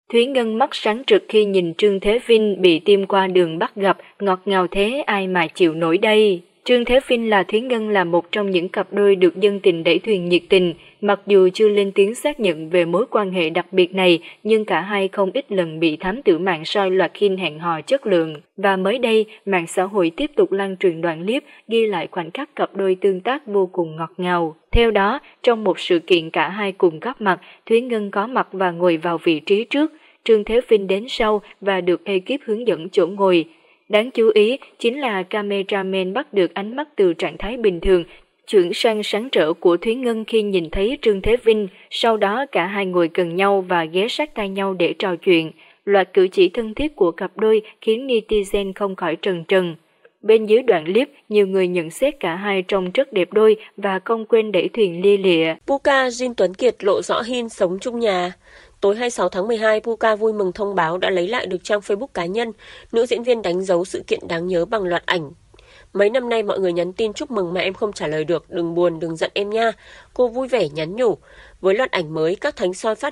Thúy Ngân mắt sáng rực khi nhìn Trương Thế Vinh bị tim qua đường bắt gặp, ngọt ngào thế ai mà chịu nổi đây. Trương Thế Vinh và Thúy Ngân là một trong những cặp đôi được dân tình đẩy thuyền nhiệt tình, mặc dù chưa lên tiếng xác nhận về mối quan hệ đặc biệt này, nhưng cả hai không ít lần bị thám tử mạng soi loạt phim hẹn hò chất lượng. Và mới đây, mạng xã hội tiếp tục lan truyền đoạn clip ghi lại khoảnh khắc cặp đôi tương tác vô cùng ngọt ngào. Theo đó, trong một sự kiện cả hai cùng góp mặt, Thúy Ngân có mặt và ngồi vào vị trí trước, Trương Thế Vinh đến sau và được ekip hướng dẫn chỗ ngồi. Đáng chú ý chính là cameraman bắt được ánh mắt từ trạng thái bình thường chuyển sang sáng rỡ của Thúy Ngân khi nhìn thấy Trương Thế Vinh, sau đó cả hai ngồi gần nhau và ghé sát tai nhau để trò chuyện. Loạt cử chỉ thân thiết của cặp đôi khiến netizen không khỏi trần trần. Bên dưới đoạn clip, nhiều người nhận xét cả hai trông rất đẹp đôi và không quên đẩy thuyền lia lịa. Puka Jin Tuấn Kiệt lộ rõ Hin sống chung nhà. Tối 26 tháng 12, Puka vui mừng thông báo đã lấy lại được trang Facebook cá nhân. Nữ diễn viên đánh dấu sự kiện đáng nhớ bằng loạt ảnh. Mấy năm nay mọi người nhắn tin chúc mừng mà em không trả lời được, đừng buồn, đừng giận em nha. Cô vui vẻ nhắn nhủ. Với loạt ảnh mới, các thánh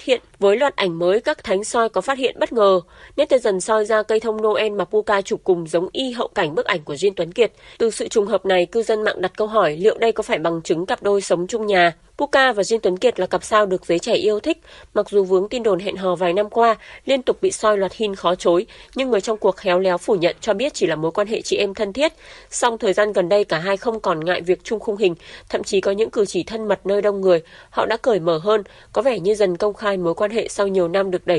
soi có phát hiện bất ngờ. Netizen soi ra cây thông Noel mà Puka chụp cùng giống y hậu cảnh bức ảnh của Jin Tuấn Kiệt. Từ sự trùng hợp này, cư dân mạng đặt câu hỏi liệu đây có phải bằng chứng cặp đôi sống chung nhà. Puka và Jin Tuấn Kiệt là cặp sao được giới trẻ yêu thích. Mặc dù vướng tin đồn hẹn hò vài năm qua, liên tục bị soi loạt hin khó chối, nhưng người trong cuộc khéo léo phủ nhận cho biết chỉ là mối quan hệ chị em thân thiết. Song thời gian gần đây cả hai không còn ngại việc chung khung hình, thậm chí có những cử chỉ thân mật nơi đông người. Họ đã cởi mở hơn, có vẻ như dần công khai mối quan hệ sau nhiều năm được đẩy